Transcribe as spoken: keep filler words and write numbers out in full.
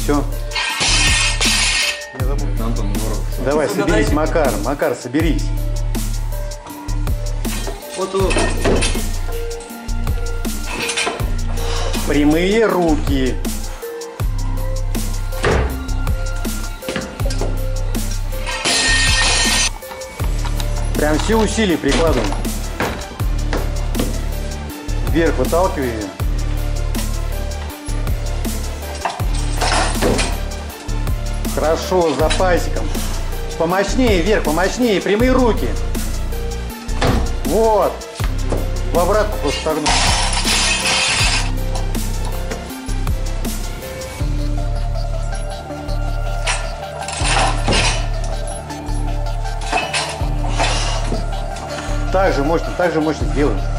все. Антон, давай, соберись, Макар. Макар, соберись. Вот, вот. Прямые руки. Прям все усилия прикладываем. Вверх выталкиваем. Хорошо, за пасиком. Помощнее вверх, помощнее. Прямые руки. Вот. В обратку просто согнуть. Так же мощно, так же мощно делаем.